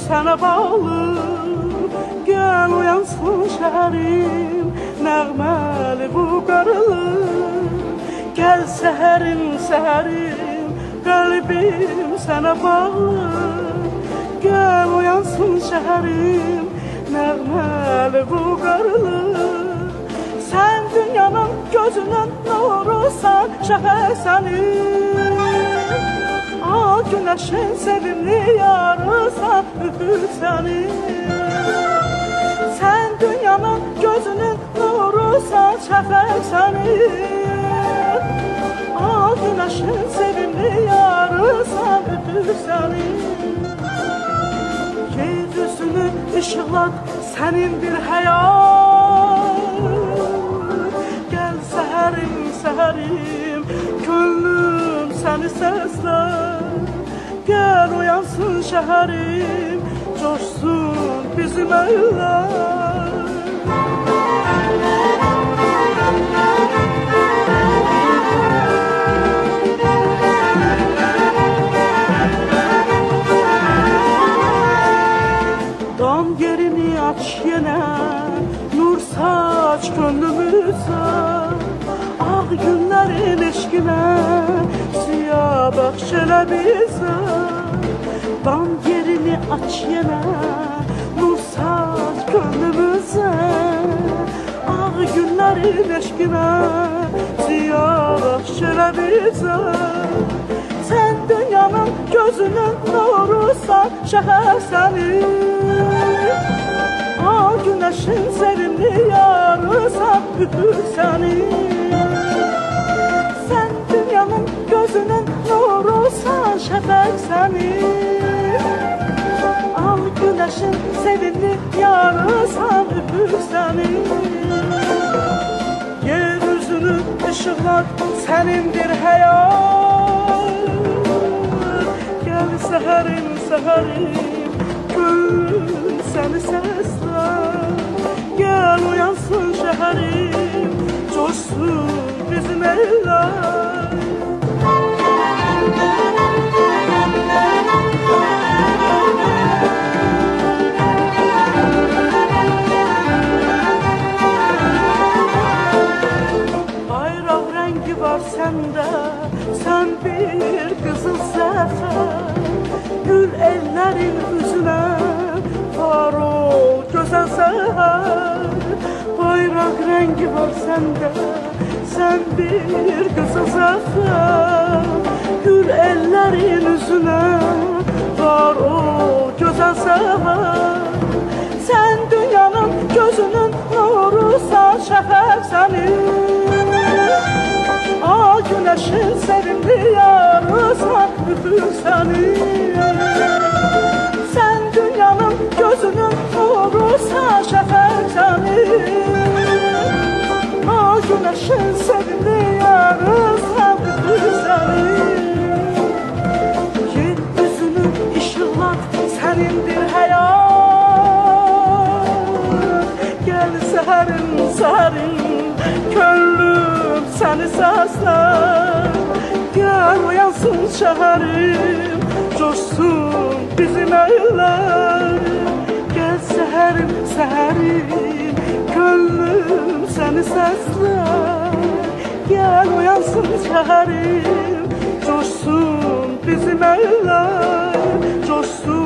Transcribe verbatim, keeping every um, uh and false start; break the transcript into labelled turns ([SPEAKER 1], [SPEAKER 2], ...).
[SPEAKER 1] sənə bağlı. Gəl uyansın şəhərim, nəğməli bu qarılı. Gəl səhərim, səhərim, qəlbim sənə bağlı. Gəl uyansın şəhərim, nəğməli bu qarılı. Sən dünyanın gözünün nurusan, şəfəq sənin. Al günəşin sevimli yarısan, üfür sənin. Sən dünyanın gözünün nurusan, şəfəq sənin. Al günəşin sevimli yarısan, üfür sənin. Yeryüzünü işıqlat, sənindir həyat. Gəl səhərim, səhərim, könlüm səni səslər. Gəl uyansın şəhərim, coşsun bizim əllər. Dam yerini aç yenə, nur saç könlümüzə. Ağ günlərin eşqinə, ziya bəxş elə bizə. Dam yerini aç yenə, nur saç könlümüzə. Ağ günlərin eşqinə, ziya bəxş elə bizə. Sən dünyanın gözünün nurusan, şəhər sənin. Al günəşin sevimli yarısan, üfür sənin. Sən dünyanın gözünün nurusan, şəfəq sənin. Al günəşin sevimli yarısan, üfür sənin. Yeryüzünü işıqlat, sənindir həyat. Gəl səhərim, səhərim, gönlüm səni səslər. Gəl uyansın şəhərim, coşsun bizim əllər. Bayraq rəngi var səndə, sən bir qızıl zəfər. Gül ellərin üzünə, var ol gözəl səhər. Bayraq rəngi var səndə, sən bir qızıl zəfər. Gül ellərin üzünə, var ol gözəl səhər. Sən dünyanın gözünün nurusan, şəfəq sənin. Al günəşin sevimli yarısan, üfür sənin. Sən dünyanın gözünün nurusan, şəfəq sənin. Al günəşin sevimli yarısan, üfür sənin. Yeryüzünü işıqlat, sənindir həyat. Gəl səhərim, səhərim, könlüm səni səslər. Gəl uyansın şəhərim, coşsun bizim əllər. Gəl səhərim, səhərim, könlüm səni səslər. Gəl uyansın şəhərim, coşsun bizim əllər, coşsun.